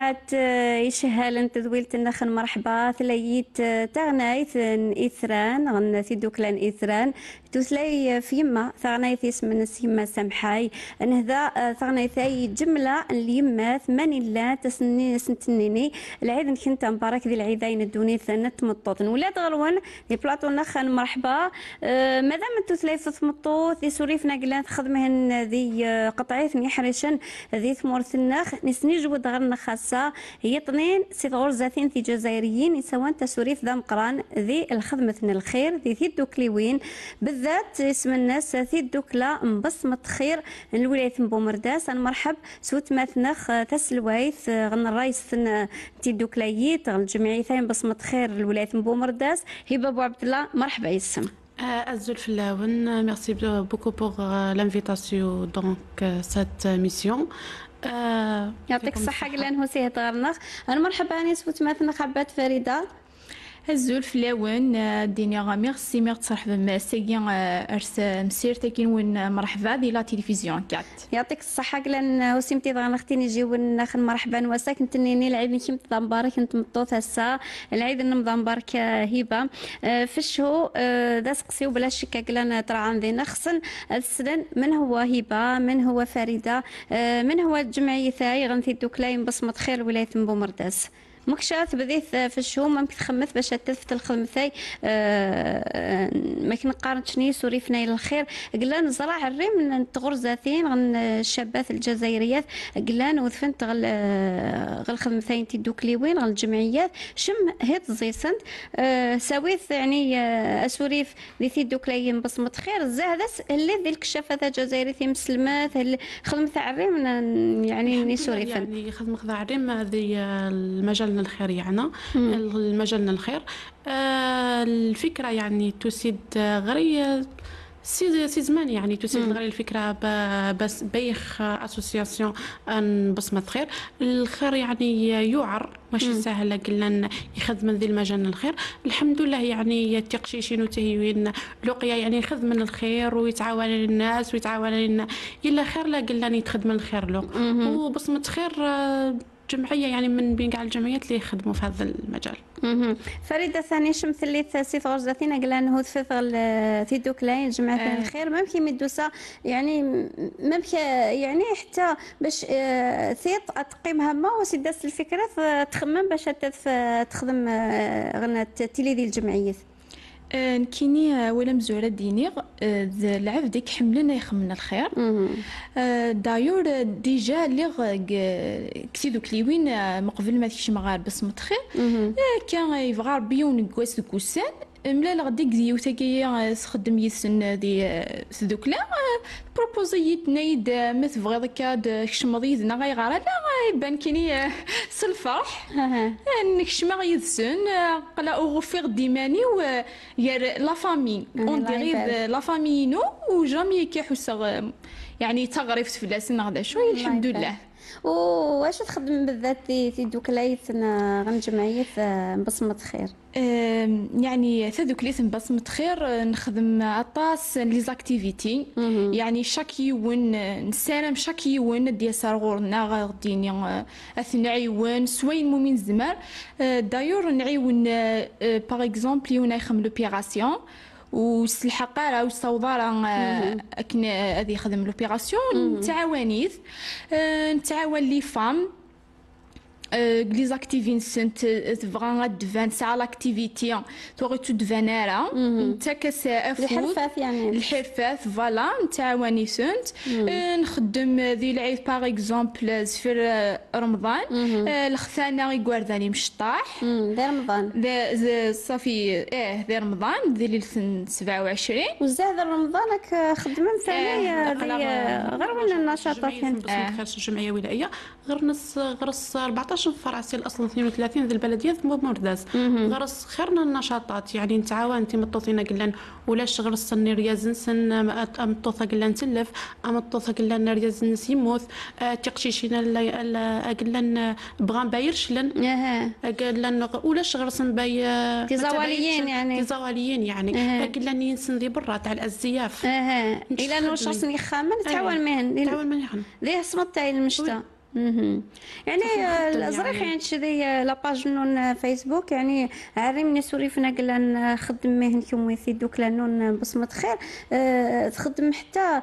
يشهل تدويلت النخن مرحبا ثليت تغنايت إثران غن ثيدوك لان إثران تثلي فيما ثغنايت اسم نسيما سمحاي نهذا ثغنايتاي جملة اليمات من الله تسني سنتنيني العيد كنت مبارك ذي العيدين الدوني ثنت مطوطن ولاد غلوان ذي بلاطو نخن مرحبا مادام تثلي ثمطو ذي سوريفنا قلان خدمهن ذي قطعيت يحرشن ذي ثمورث النخ نسني جود غير خاصة هي طنين سيد غرزاتين في جزائريين يسوان تسوريف ذا مقران ذي الخدمة الخير ذي الدوكليوين بالذات اسم الناس ذي الدوكلا مبصمة خير الولاية بومرداس مرحب سوت ماثنخ تسلوايث غن الرئيس تي الدوكلايت غن الجمعيتين بصمة خير الولاية بومرداس هبة بو عبد الله مرحبا يسم Azul Flaouen, merci beaucoup pour l'invitation dans cette mission. يعطيك الصحة قلان هو سيه طارنخ أنا مرحبا أنا سوت ماثنا خبات فريدة الزول فلاون دينيا ميرسي مرحبا ساكين ارس مسير تاكين وين مرحبا دي لا تلفزيون كات يعطيك الصحة قلان وسيمتي ضغنا اختي نجي وناخن مرحبا وساك كنت نيني العيد نكيم تضمبارك كنت مطوط هسا العيد نمضمبارك هبة في الشهو دا سقسيو بلا شكا قلان ترى عندي نخسن السدن من هو هبة من هو فريدة من هو الجمعية ثاي غنثي دوكلاين بصمة خير ولاية بومرداس مكشات بديت في الشهور ممكن تخمث باش تثبت الخدمتاي ما كنقارنش سوري فنايل الخير قلان زرع الريم تغرزاتين غن الشابات الجزائريات قلان وثفنت غل خدمتاين تيدوكليوين غن الجمعيات شم هيت زيسنت سويت يعني اسوريف ذي تيدوكليين بصمة خير زاهدس اللي ذي الكشافة الجزائرية مسلمات خدمة الريم يعني نيسوري فن يعني خدمة الريم هذه المجال الخير يعني المجال الخير الفكرة يعني تسيد غير سي زمان يعني تسيد غير الفكرة بس بيخ اسوسياسيون بصمة خير الخير يعني يعر ماشي سهل قلنا يخدم من ذي المجال الخير الحمد لله يعني تقشيشين وتهيوين لقيا يعني يخدم من الخير ويتعاون الناس ويتعاون يلا خير لا قلنا يتخدم من الخير له وبصمة خير جمعية يعني من بين كاع الجمعيات اللي يخدموا في هذا المجال. فريدة ثاني شمثليت سيف غرزاتين قلان هو في دوكلاين جماعة الخير ممكن مدوسة يعني ممكن يعني حتى باش ثيط تقيم هما وسداس الفكرة تخمم باش تخدم غنى تيلي ديال الجمعيات. نكيني ولا مزورة دينيغ العف ديك حملنا يخمنا الخير دايور ديجا لغ كتيدو كليوين مقبل ما تكشي مغارب بصمت خير كان يفغار بيون كواس كوسان ملا لغديك دي وتاكي تخدم يسن دي سدوكلا بروبوزيت نايد مثل بغيض كاد كشمضي زنا غيغارا لا يبان كيني سلفرح نكشما غيدسن قلا اوغفيغ ديماني و يا لا فامي اون ديغيد لا فامي نو وجامي كيحوس يعني تغرفت في لاسن غدا شويه الحمد لله. واش تخدم بالذات في دوكلايت غن جمعية بصمة خير؟ يعني دوكلايت بصمة خير نخدم اطاس لي زاكتيفيتي يعني شاك يوم نسالم شاك يوم ديال صغورنا غاديني اثنعيون سوين مومين زمار دايور نعيون باغ اكزومبل يونا يخدم لوبيراسيون والحقاره والصوضاره كنا هذه يخدم لوبيراسيون تعاونيت نتعاون لي فام لي زاكتيفين سنت تبغى دفان ساعه لاكتيفيتي توغي تو دفانارا نتا كسافوت الحرفات يعني الحرفات فوالا نتعاوني سنت نخدم ذي العيد باغ اكزومبل زفر رمضان الخثانه يقوارداني مشطاح ذي رمضان صافي ذي رمضان ذي ليله 27 وزاد رمضانك خدمه ثانيه غير من النشاطات خارج الجمعيه الولائيه غرس 14 فرع سيل اصلا 32 ذي البلديه في بومرداس غرس خيرنا النشاطات يعني نتعاون انت مطوطينا قلنا ولاش غرس رياز سن مطوطه قلنا نتلف مطوطه قلنا رياز نس يموت تقشيشينا قلنا بغا بايرش لن قلنا ولاش غرس باي تزواليين يعني قلنا ينسن ذي برا تاع الازياف الى انه شخص يخامن تعاون مهن تعاون مهن ذي اسمه تاع المشتا يعني الازرق يعني تشدي لاباج نون فيسبوك يعني عاري من سوريفنا قلنا نخدم مهنكم ويثيدوك لانون بصمة خير تخدم حتى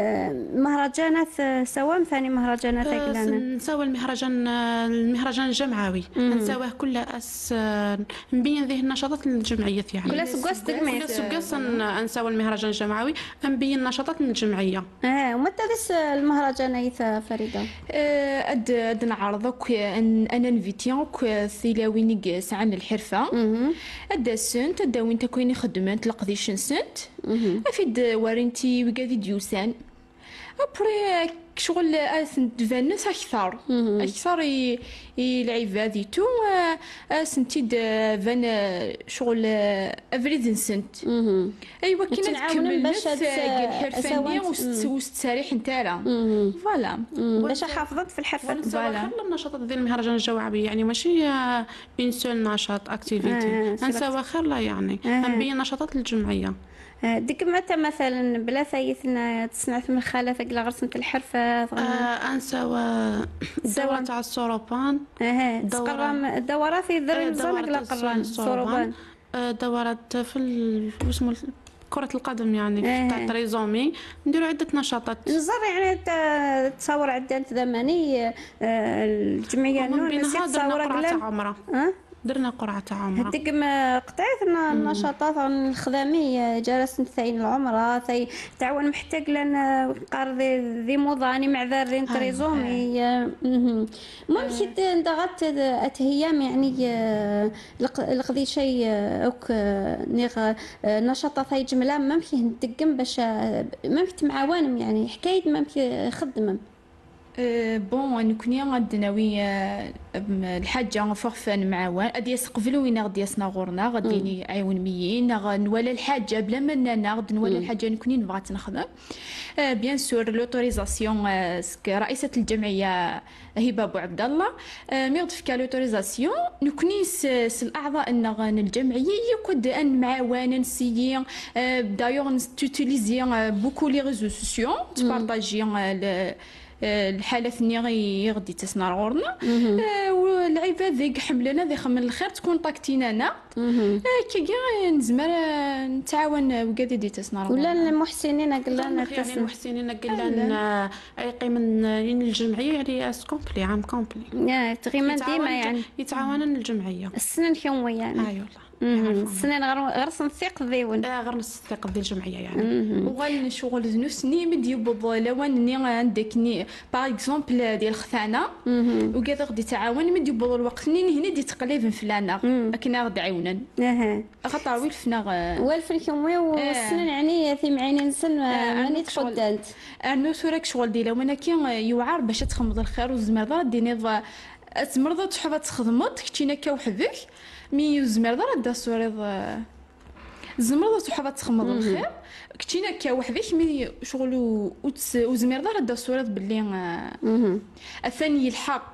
مهرجانات سواء ثاني مهرجانات قلنا نساوي المهرجان الجمعوي نساويه كل اس نبين ذي النشاطات الجمعيات يعني كل سقاس كل سقاس نساوي المهرجان الجمعوي نبين النشاطات الجمعيه ومتى ذس المهرجان فريده أد نعرضك أنا نفيتيوك ثيلاوينيك سعان الحرفة أدا سنت أدا وين تكويني خدمات لقديش سنت أفيد وارنتي وقاذي ديوسان أبري شغل أثنت أكثر العبادي تو سنتيد فان شغل أفريد سنت أيوا كنا تكمل الحرفانية وستساريح نتاعها فوالا باش حافظت في الحرفة فوالا النشاطات ديال المهرجان الجوعبي يعني ماشي بين سول نشاط اكتيفيتي نساوها خير لا يعني نبين النشاطات الجمعية ديك متى مثلا بلا ثايثنا تصنع من الخاله ثقل غرسمة الحرفة انساوى الدورة تاع السوروبان دورة في ذري نزان قلا قران السوروبان دورات في اسمه كرة القدم يعني تاع تريزومي نديروا عدة نشاطات نزار يعني تصور عدة زماني الجمعية نون تصور قرعة درنا قرعة عمرة هديك ما قطعتنا النشاطات الخدامية جالس نثاين العمرة ثي تعاون محتاج لنا قار ذي موضاني مع ذا تريزومي ممكن ندغت أتهيام يعني لقضي شيء أوك نيغ نشاطات ثي جملة ممكن ندقم باش ممكن معاونم يعني حكاية ممكن خدمم بون نكوني غادناوي الحاجه فورفان معاون غادي يسقفلو وين غادي يصنغورنا غادي عيون ميين نولا الحاجه بلا ما ننا غادي نولا الحاجه نكوني نبغات نخدم بيان سور لوتوريزاسيون رئيسه الجمعيه هبه بو عبد الله ميغد في لوتوريزاسيون نكوني الاعضاء ان الجمعيه يكود ان معاون نسيي دايوغ توتيليزي بوكو لي ريزو سوسيو تبارطاجي الحالة ثانية غادي تسنى غورنا والعباد ذيك حملنا ذي خمن الخير تكون طاكتينا كي نزمر نتعاون وقادي دي تسنى غورنا ولا المحسنين قلنا يعني المحسنين قلنا يقيم الجمعية يعني اسكومبلي عام كومبلي تقريبا ديما يعني يتعاونن الجمعية السنن كيومي يعني والله السنين غرس نثيق ذيون غرس نثيق ذي الجمعيه يعني وغال شغل ذنوس ني مدي يبض لوان ني عندك ني باغ اكزومبل ديال الخثانه وكذا غادي تعاون مدي يبض الوقت ني هنا دي تقليب فلانا كنا غادي عاونن خاطر ويلفنا والفن كيومي والسنين يعني ثي معينين سن ماني تقدنت انو سورك شغل ديال وانا كي يوعر باش تخمض الخير والزمر ديني تمرض تحب تخدمت كتينا كوحدك مي زمر دا سوريض زمر تحب تخمض الخير كتينا كوحدك مي شغلو وزمر دا سوريض باللي الثاني الحق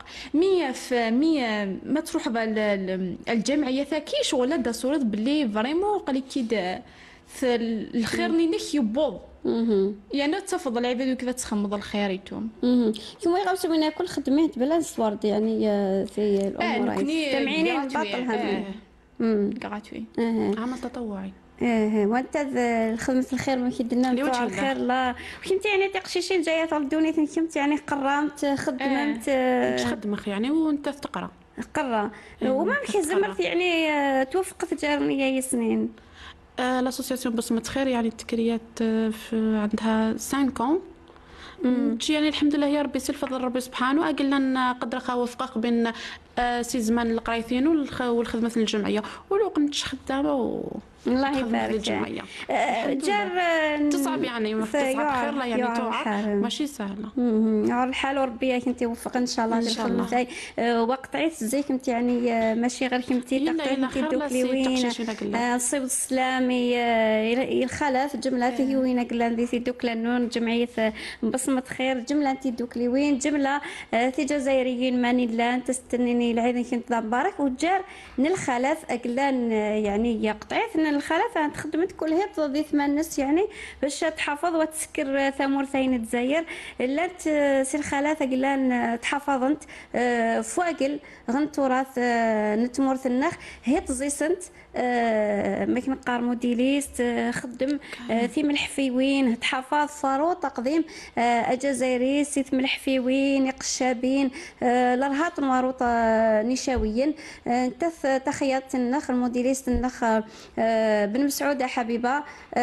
ما تروح الجمعيه ثاكي شغل دا سوريض باللي فريمون قالك كي الخير نينك يبوض يعني تفضل العباد وكذا تخمض الخيريتهم كيما يغاوسوا من كل خدمات بلا صورد يعني في الامور تمعينين باطل غراتوي عمل تطوعي وانت خدمة الخير ما كيدنا نتاع الخير لا كنت يعني تقشيشين جايه تردوني كنت يعني قرامت خدمت تخدم يعني وانت تقرا قرا وما زمرت يعني توفقت جارنيه سنين لاسوسياسيون بصمة خير يعني التكريات عندها 5 كون يعني الحمد لله يا ربي فضل ربي سبحانه قلنا نقدر وفقك بين سي زمان القرايثين والخدمة الجمعية ولو كنتش خدامة الله يبارك جار تصعب يعني ما تصعب خير لا يعني توعى ماشي سهله الحال وربي كنتي وفق ان شاء الله للخدمه تاعي وقطعيت زي كنت يعني ماشي غير كنتي تقطعي دوكلي وين الصيب السلامي الخلف جمله وين قلنا دي دوكلا نون جمعيه بصمه خير جمله انت دوكلي وين جمله في جزائريين ماني لا تستنيني العيد كنت مبارك وجار نلخلف قلنا يعني قطعيت الخلا خدمت كل هيط ذي 8 ناس يعني باش تحافظ وتسكر ثمور ثين الجزائر الا سي الخلا قلان تحافظنت فواقل غن تراث نتمورث النخ هي تزيسنت ماكن قار موديليست خدم ثيم الحفيوين تحافظ فارو تقديم الجزائري سيث الحفيوين يقشابين لرهات ماروطه نشاويين تخيط النخ الموديليست النخ بن مسعود حبيبه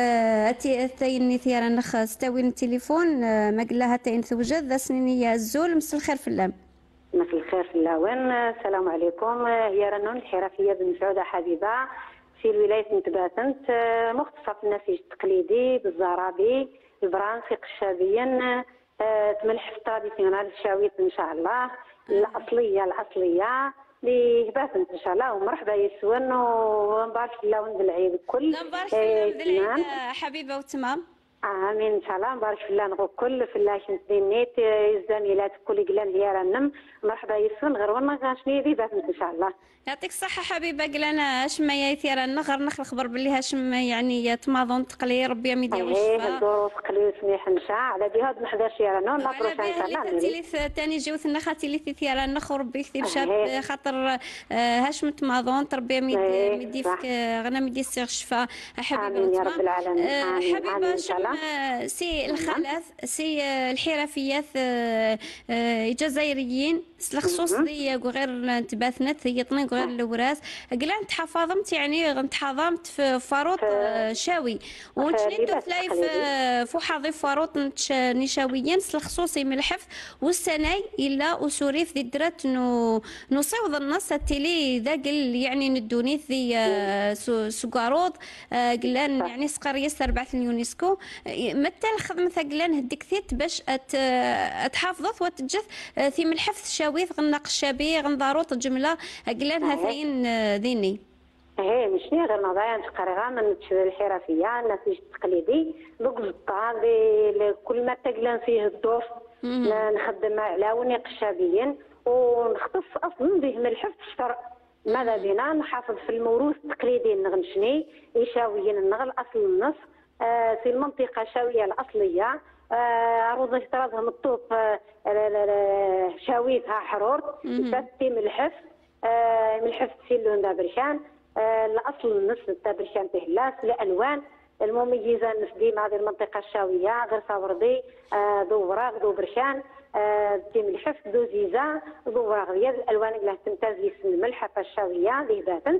تاين ثيرا النخ ستاوي التليفون ما قلها تاين توجد ذا سنينيه الزول مس الخير في اللام. مساء الخير في اللاوان. السلام عليكم. هي رنون الحرفيه بن مسعوده حبيبه في الولايه نتباتنت مختصه في النسيج التقليدي بالزرابي البرانسي قشابيا تملح في التراديسيونال الشاويت ان شاء الله الاصليه اللي باتنت ان شاء الله. ومرحبا يسون ونبارك في اللون العيد الكل. نبارك في اللون العيد حبيبه وتمام. امين ان شاء الله. نبارك في الله نغو كل في الله شنتينيت الزميلات كل قلان ديالنا مرحبا يسون غير وانا شنو يدي باتنت ان شاء الله. يعطيك الصحة حبيبة. قلنا شما يثير النغر نخل خبر باللي هاشم يعني تماضون تقلي ربي يميدي وشفا. ايه الدور تقلي سميح نشا على بها ما حداش يرا نون لا بروشان ان شاء الله. تيليث ثاني جوث النخاتي اللي ثير النخ ربي يكتب شاب خاطر هاشم تماضون ربي يميدي فيك غنا ميدي السيغ الشفاء حبيبة. امين يا رب العالمين. حبيبة شم سي الخلاث سي الحرفيات الجزائريين الخصوص دي غير تباثنت هي طني غير الوراث قلان تحافظمت يعني تحافظمت في فاروط شاوي ونشني تلاي في حظي فاروط نشاويين الخصوصي من الحفظ والسناي الا اسوريف ذي درات نصيوض النص التلي ذا قل يعني ندوني ذي سكاروط قلان يعني سقريه 4 اليونسكو متى الخدمه قلان هديك ثيت باش تحافظت وتجث في من الحفظ شاويث غنقشابي غنضاروط جمله قلان هذين ذيني. ايه مشني غير نضايا نتقريغا من الحرفيه النسيج التقليدي بقزطه كل ما تقلان فيه الضوف نخدم علاوني قشابيين ونختص اصلا به من الحفظ الشرع. ماذا بينا نحافظ في الموروث التقليدي نغنشني يشاويين النغل اصل النص في المنطقه الشاويه الاصليه عروض افتراضها مطوط شاويتها حرور تفتي ملحف ملحف سيلون دابرشان الاصل النص دابرشان تهلاس الالوان المميزه النسبيه مع هذه المنطقه الشاويه غير صوردي ذو وراغ ذو برشان تيم الحف ذو زيزا ذو وراغ ديال الالوان اللي تمتاز باسم الملحفه الشاويه اللي باتنت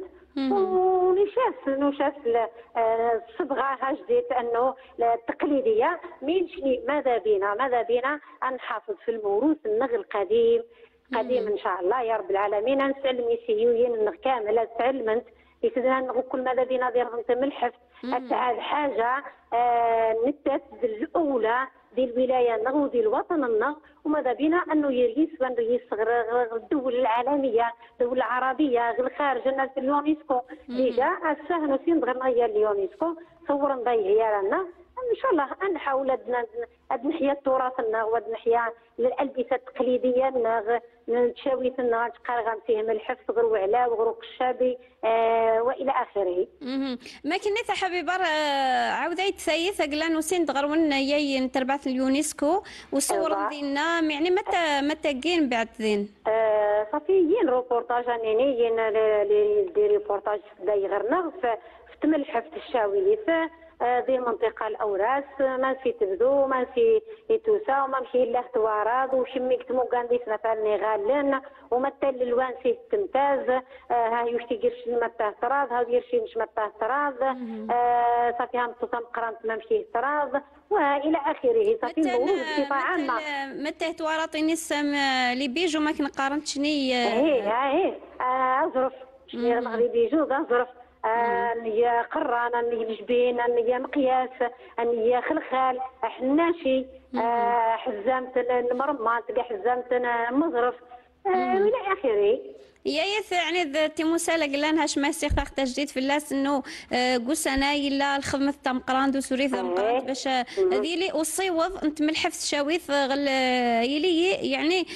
ونشاف الصبغه جديد انه التقليديه من شني ماذا بينا ان نحافظ في الموروث النغ القديم قديم ان شاء الله يا رب العالمين. نسلم يسيوين النغ كامله تعلمت يسدنا كل ماذا بينا ديال غنتم الحفظ تعال حاجه نتات الاولى ديال الولايه النغ وديال الوطن النغ وماذا بينا انه يريس الدول العالميه الدول العربيه غير خارج اليونسكو ديجا السهل نسين غير نغير اليونسكو صور نضيع رانا ان شاء الله نحاول نحيا تراثنا ونحيا الالبسه التقليديه نتشاويتنا تقارغان فيهم الحفظ غير وعلا وغروق الشابي والى اخره. ما كنيت حبيبه عاودي تسيث قلان وسين دغرون ياي تربعت اليونسكو وصور دينا يعني متى كاين بعد ذين صافي ين روبورتاج انني ين لي ريبورتاج داي غيرنا في تم الحفظ الشاوي ذي المنطقة الأوراس ما في تبدو ما في يتوسا وما مشي إلا توارض وشمي كتمو قانديس مثلا غالن ومثل الوان فيه تمتاز ها يشتي قرش متى تراض ها يرشي مش متى تراض صافي هم تصم قرانت ما مشي تراض والى اخره. صافي الموروث بصفه عامه متى توارطي نسم لي بيجو ما كنقارنتش ني ايه ازرف شني المغربي بيجو ازرف نيا قران نيا جبين نيا مقياس نيا خلخال حناشي حزامت المرمى تلقى حزامت مظرف الى اخره. يعني تيموسالا قال لها ما سيخ تجديد في اللاس انه قوسنا يلا الخدمه تاع مقراند وسوريث مقراند باش هذه لي وصيوض انت ملحف شاويث غل يلي يعني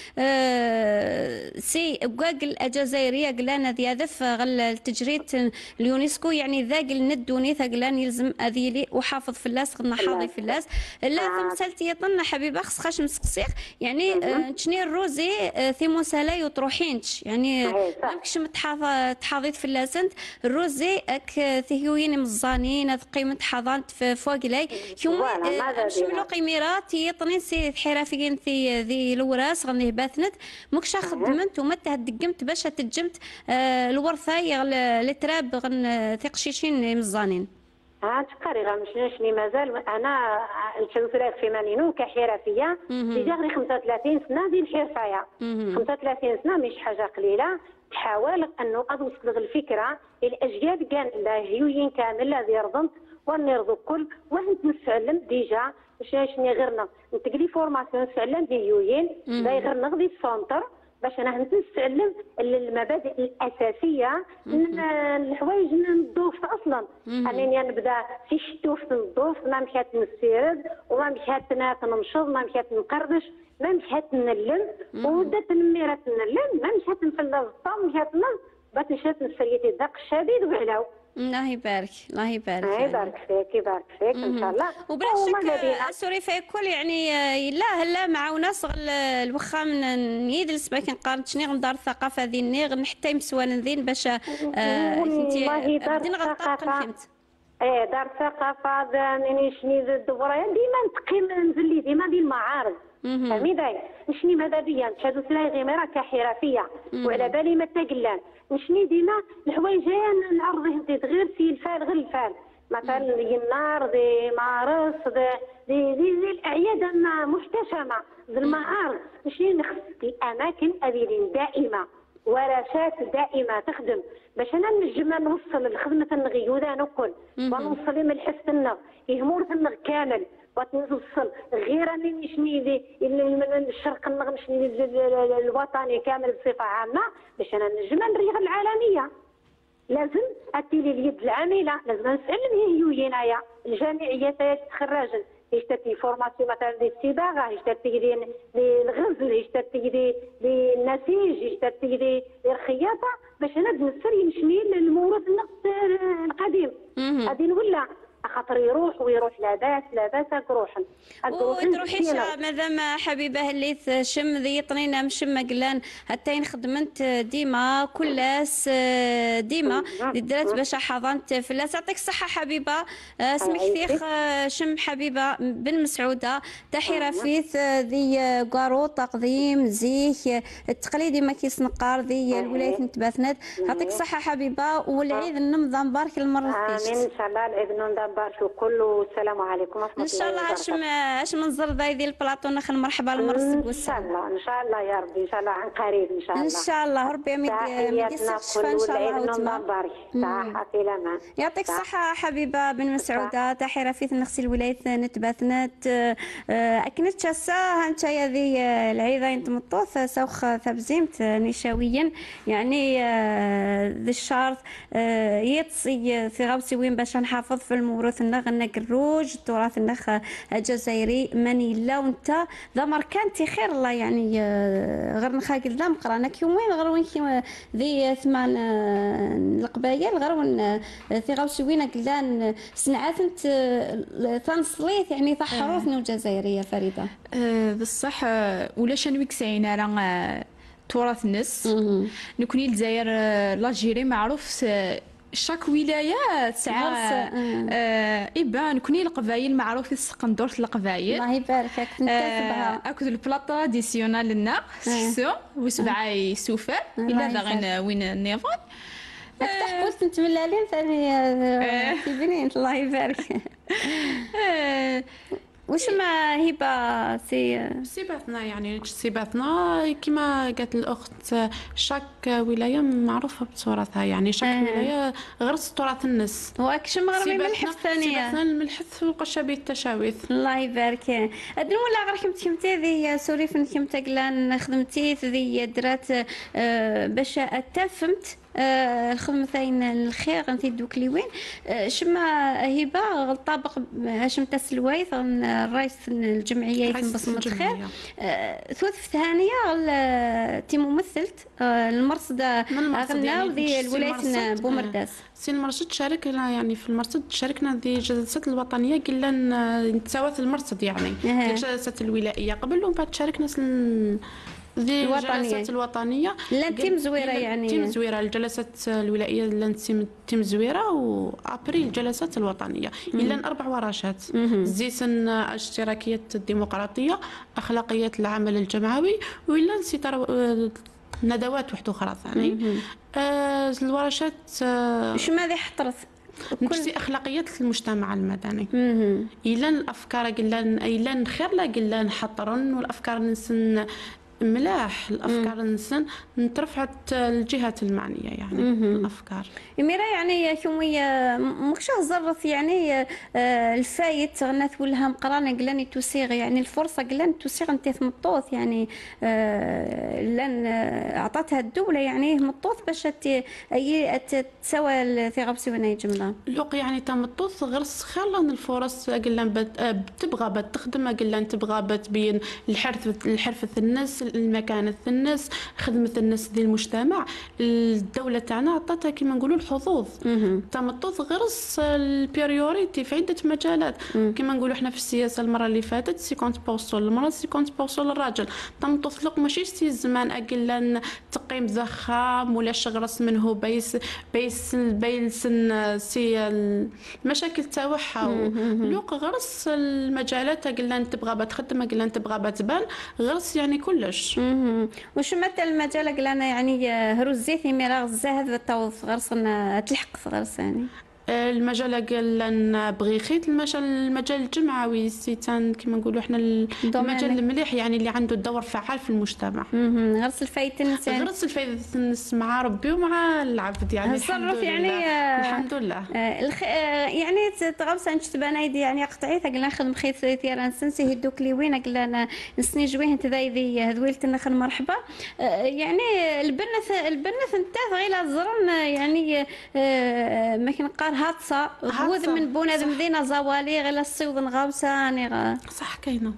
سي قاق الجزائريه قلنا ذي هدف غل التجريد اليونسكو يعني ذاق الندوني ثقلان يلزم هذه لي وحافظ في اللاس غنا حاضي في اللاس لا ثم سالتي طنا حبيبه خص خاش مسقسيخ يعني تشني الروزي تيموسالا يطروحينش يعني ماكش تحاضيت في اللاسنت الروزي اك ثيوين مزانين قيمه حضانت في فوق لي يوم شملو قيميرات يطني سي حرفيين في ذي الوراس غني باثنت مكش خدمت وما تهدقمت باش تجمت الورثه التراب غن ثقشيشين مزانين تقري غنمشي مازال انا الشوفراك في مانينو كحرفيه ديجا غير 35 سنه ديال الحرفايه 35 سنه مش حاجه قليله تحاول انه اوصل الفكره الاجيال كان لاهيوين كامل الذي رضمت ونرضو الكل وانت نتعلم ديجا شنو غيرنا نتقلي فورماسيون نتعلم ديوين لا غير نغدي السونتر باش انا نتعلم المبادئ الاساسيه من الحوايج نضوف اصلا انني نبدا في شتوف نضوف ما مشات نسيرد وما مشات نمشط ما مشات نقردش ما مشات نلم ودات نميرات نلم ما مشات نفلل الطم مشات باش مشات نسريتي الدق الشديد وعلاو الله يبارك الله يبارك الله يبارك فيك يبارك فيك ان شاء الله وبلا شك سوري في كل يعني لا مع ناس الوخام يدرس باكي نقارن شني غندار الثقافه ذي حتى يمسوان ذين باش فهمتي بدينا غنطبق فهمت دار الثقافه يعني شني الدوره ديما نتقيم نزلي ديما ديال المعارض فهمي داي نشني ماذا بيا نشهدوا سلاي غيميره كحرفيه وعلى بالي ما تقلان نشني ديما الحوايج نعرضهم غير في الفال غير الفال مثلا النار دي مارس دي الاعياد محتشمه ذي المعارض نشني نخص الاماكن هذه دائمه ورشات دائمه تخدم باش انا نجم نوصل لخدمه الغيوده نكل ونوصل من الحس النغ يهمور النغ كامل وتوصل غير انني شني من الشرق النغ شني الوطني كامل بصفه عامه باش انا نجم نريغ العالميه لازم اتيلي اليد العامله لازم نسالم هي هنايا الجامعيات تخرجن يشتتي فورماسيون مثلا دي الصباغه يشتتي دي الغزل يشتتي دي النسيج يشتتي دي الخياطه باش انا نسر يمشي للموروث القديم هذه ولا خاطر يروح لاباس روحا وتروحيش مادام حبيبه اللي شم ذي طنينا مشم قلان حتى خدمت ديما كلاس ديما درات باش حضنت في اللاس يعطيك الصحه حبيبه سمحتيخ شم حبيبه بن مسعوده تحيره فيث ذي قارو تقديم زيك التقليدي ما كيس نقار ذي الولايات نتباثنات يعطيك الصحه حبيبه والعيد النمضه مبارك المره الثانيه امين ان شاء الله العيد النمضه مبارك وكل والسلام عليكم ورحمه الله ان شاء الله اش منظر ذي البلاطو نخل مرحبا المرسب والسلام ان شاء الله يا ربي ان شاء الله عن قريب ان شاء الله ان شاء الله ربي يمد الشفاء ان شاء الله وتما صحه في الامان يعطيك الصحه حبيبه بن مسعوده تحيه في نغسل الولايات نتباثنات اكنت شاسا انت هذه العيده انت مطوث سوخ ثبزيمت نشاويا يعني ذي الشهر يتصي في غوصي وين باش نحافظ في الموروث النغ الروج التراث النخ الجزائري ماني لا وانت ذا مركانتي خير الله يعني غير نخاقل ذا مقرانك يومين غير وين ذي ثمان القبايل غير وين في غوصي وين قلان سنعات انت ثنصليت يعني ثا حروفنا الجزائريه فريده بصح ولا شنويك ساينا راه تراث الناس نكوني الجزائر لاجيري معروف شاك ولايه تسعى إبان كوني القبايل معروف السقندور القبايل الله يباركك نتابعها اكل البلا تراديسيونال لنا سو وسبعه سوفر الا باغين وين النيفون افتح قلت انت من العليم ثاني في بنين الله يبارك واش ما هبه سيباتنا يعني سيباتنا كما قالت الاخت، شاك ولايه معروفه بتراثها، يعني شاك ولايه غرس تراث الناس. واكش مغربي ملحف ثانيه سيباتنا الملحف والقشابي التشاويث. الله يبارك. هاد ولا غير كمتي ذي سوري فين كمتا قلان خدمتي ذي درات باش اتفهمت الخدمتين الخير غنتي دوك لي وين شما هبه طابق هاشم تسلوايث الرئيس الجمعيه بصمه الخير ثوث ثانيه تي ممثلت المرصد غناو ذي الولايه بومرداس. سي المرصد شاركنا يعني في المرصد شاركنا ذي الجلسات الوطنيه قلنا نتساوث المرصد يعني الجلسات الولائيه قبل ومن بعد شاركنا ذي الجلسات الوطنيه لا تيم زويره يعني تيم زويره الجلسات الولائيه لا تيم زويره وابري الجلسات الوطنيه الا 4 ورشات زيسن اشتراكيه الديمقراطيه اخلاقيه العمل الجمعوي ولا نسيت ندوات واحده اخرى ثاني الورشات شو ماذا حطرت نفسي اخلاقيات المجتمع المدني الا الافكار قلنا خير لا قلنا نحطرن والافكار نسن ملاح الافكار نسن نترفعت الجهات المعنيه يعني الافكار ميرا يعني كمية مكش زرف يعني الفايت غنات ولها مقرانه قلاني توسيغ يعني الفرصه قلان توسيغ انت مطوط يعني لان اعطتها الدوله يعني مطوط باش اي تسوى في غبسي وانا جمله لوق يعني تمطوط غير خلان الفرص قلنا تبغى تخدم قلنا تبغى تبين الحرفه الناس المكانه الناس خدمه الناس ديال المجتمع الدوله تاعنا عطاتها كما نقولوا الحظوظ تمطوط غرس البريوريتي في عده مجالات كما نقولوا احنا في السياسه المره اللي فاتت 50% للمراه 50% للراجل تمطوط لق ماشي سي زمان اقل تقييم زخام ولا شغرس منه بيسن سي المشاكل تاعها لوق غرس المجالات قلنا تبغى تخدم قلنا تبغى تبان غرس يعني كلش وش مثل المجال قلنا يعني هروز زيتي ميراغ الزهد التوظف غرسنا تلحق غرس يعني المجال قال بغيخيت المجال الجمعوي سيتان كما نقولوا احنا المجال المليح يعني اللي عنده دور فعال في المجتمع غرس الفايت الناس يعني غرس الفايت الناس مع ربي ومع العبد يعني الصرف يعني الحمد لله يعني تغرس انت تبانايدي يعني قطعي ثقل ناخذ مخيت ثيران سنسي هدوك لي وين قلنا نسني جويه انت ذي هذويلت ناخذ مرحبا يعني البنث انت غير الزرن يعني ما كنقار هاتسا غوذ من بونا ذمدينا زوالي غير الصيود نغاوسا يعني صح كاينه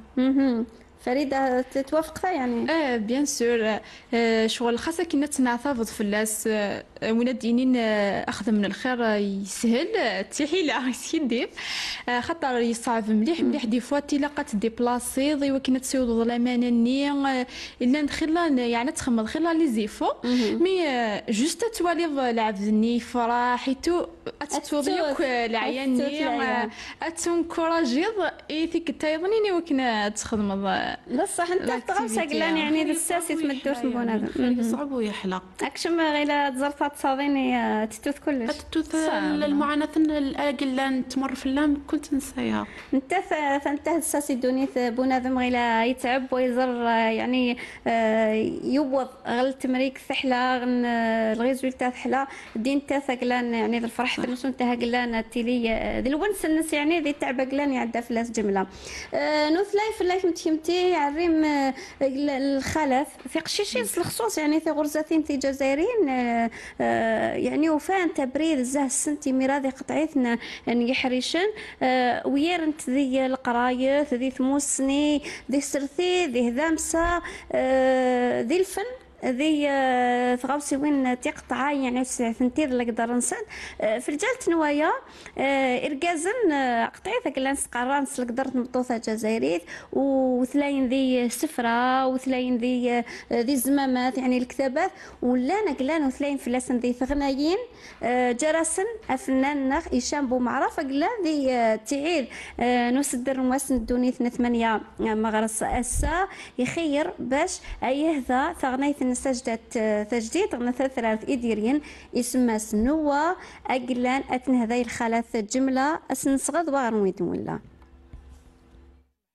فريده تتوافق يعني بيان سور شغل خاصه كي نتنعتفض في الناس وين دينين اخذ من الخير يسهل تحيله يسيدي خاطر يصعب مليح دي فوا تلاقات دي بلاصي ضي وكنا تسيود ظلامانه ني الا نخلان يعني تخمض خلال لي زيفو مي جوست توالي العبدني فرحيتو اتوضيك العياني اتنكوراجيض ايثيك تايضنيني وكنا تخدم بصح انت تغوصا قلان يعني الساسي تمدوش نبونا يصعب ويحلى اكشم غير تزرفات تصاديني تتوث كلش تتوث المعاناه قلان تمر في اللام كل تنسايها انت الساسي دونيت بنادم غير يتعب ويزر يعني يوض غل التمريك ثحله الغيزويل تاع ثحله دين تاع ثقلان يعني الفرح الناس انتهى قلان تيلي ذي الونس الناس يعني ذي تعب قلان يعدى في لاس جمله نوث لايف متيمتي عريم الخلف في قشيشين الخصوص يعني في غرزتين في جزائريين يعني وفان تبريد زه السنتي ميراثي قطعيتنا يعني حريشن ويرنت ذي القرايث ذي ثموسني ذي سرثي ذي هذامسه ذي الفن ذي ثغاوسي وين تقطع يعني ثنتير اللي قدر نسان في رجال نوايا إرجازن قطعي ثقلان سقرانس اللي قدرت مطوثة جزائريت وثلاين ذي سفرة وثلاين ذي زمامات يعني الكتابات ولا نقلان وثلاين فلاسن ذي ثغنايين جرسن أفنان نخ إيشان بو معرفة قلان ذي تعيد نسدر مواسن دوني 8 مغرس أسا يخير باش أيهذا ثغنايث سجدت تجديد مثلا إديرين اسمها سنوة أقلان أتن هذي الخلاث جملة أسنصغد وغير ويدمولا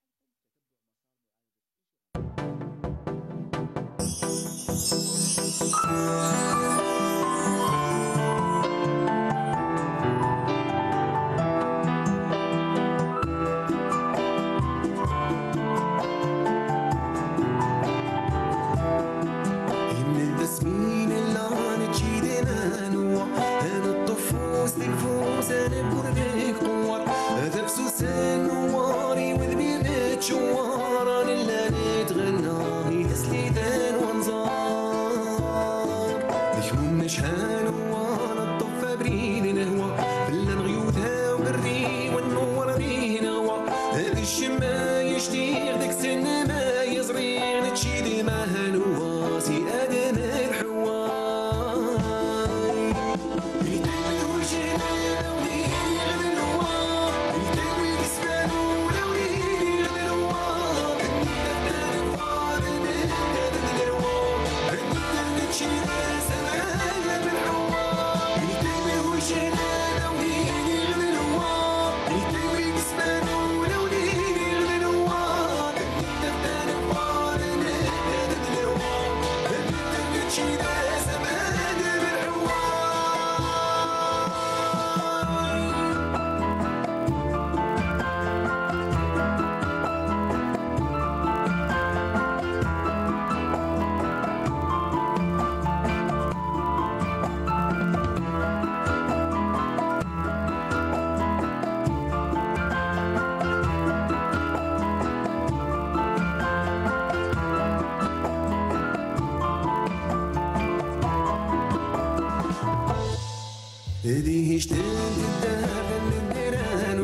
هذه شتات الدهر للنيران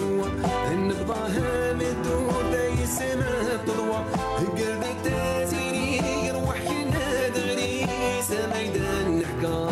النبضاها مدور داي السما تضوى قلبك تازيني يروح ينادغني سميدان نحكا